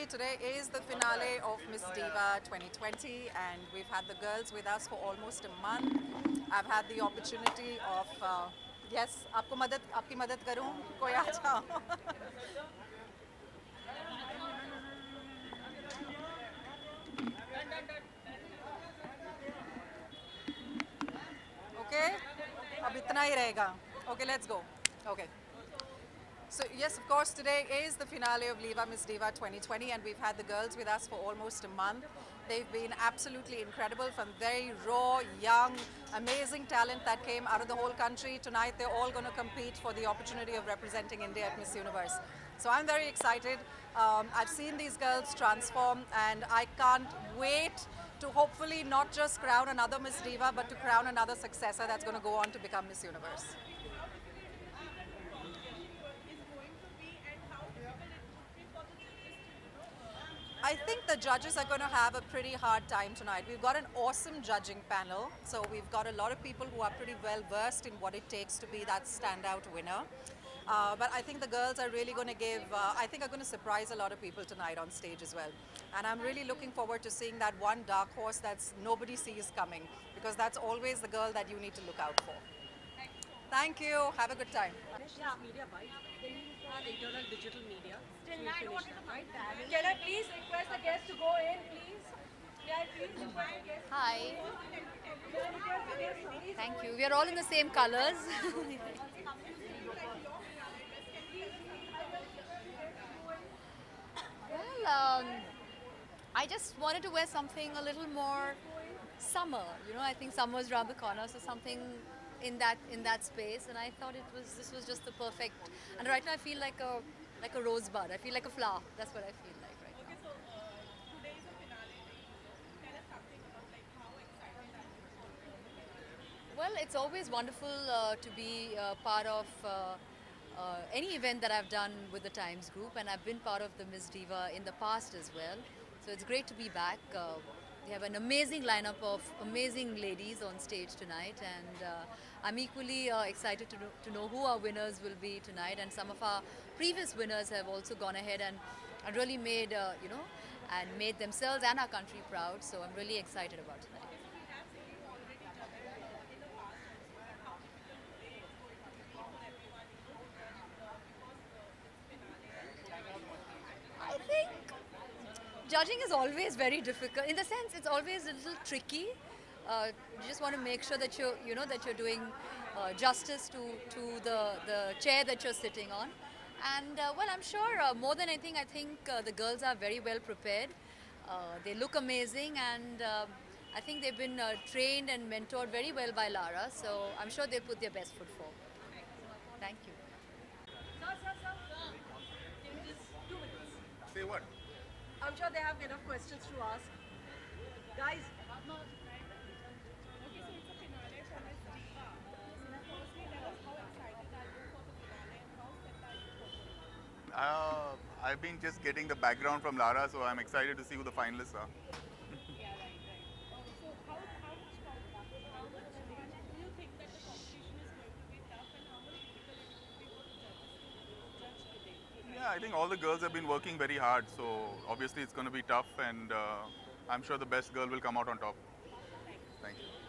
today is the finale of Miss Diva 2020 and we've had the girls with us for almost a month. I've had the opportunity of, yes, आपकी मदद करूं? कोई आ जाओ. Okay, अब इतना ही रहेगा. Okay, let's go. Okay. So yes, of course, today is the finale of Viva Miss Diva 2020 and we've had the girls with us for almost a month. They've been absolutely incredible, from very raw, young, amazing talent that came out of the whole country. Tonight they're all going to compete for the opportunity of representing India at Miss Universe. So I'm very excited. I've seen these girls transform and I can't wait to hopefully not just crown another Miss Diva but to crown another successor that's going to go on to become Miss Universe. I think the judges are going to have a pretty hard time tonight. We've got an awesome judging panel. So we've got a lot of people who are pretty well versed in what it takes to be that standout winner. But I think the girls are really going to I think are going to surprise a lot of people tonight on stage as well. And I'm really looking forward to seeing that one dark horse that's nobody sees coming, because that's always the girl that you need to look out for. Thank you. Have a good time. Media bites. They use internal digital media. Still, I don't want to fight that. Can I please request the guests to go in, please? May I please request the guests? Hi. May I request the guests to please? Thank you. We are all in the same colors. Well, I just wanted to wear something a little more summer. You know, I think summer's around the corner, so something in that space. And I thought this was just the perfect. And right now I feel like a rosebud. I feel like a flower. That's what I feel like right now. Okay, so today is a finale. Tell us something about how exciting that is. Well, it's always wonderful to be part of any event that I've done with the Times Group, and I've been part of the Miss Diva in the past as well. So it's great to be back. We have an amazing lineup of amazing ladies on stage tonight, and I'm equally excited to know who our winners will be tonight. And some of our previous winners have also gone ahead and really made, and made themselves and our country proud. So I'm really excited about tonight. I think judging is always very difficult. In the sense, it's always a little tricky. You just want to make sure that you're doing justice to the chair that you're sitting on. And well, I'm sure more than anything, I think the girls are very well prepared. They look amazing, and I think they've been trained and mentored very well by Lara. So I'm sure they put their best foot forward. Thank you. Sir. Give me just 2 minutes. Say what? I'm sure they have enough questions to ask. Guys, Okay, so it's a finale for Miss Diva. Firstly, tell us how excited are you for the finale and how set are you for it? I've been just getting the background from Lara, so I'm excited to see who the finalists are. Yeah, right. So how much do you think that the competition is going to be tough, and how much difficult it will be for the judge today? Yeah, I think all the girls have been working very hard, so obviously it's going to be tough, and I'm sure the best girl will come out on top. Thank you.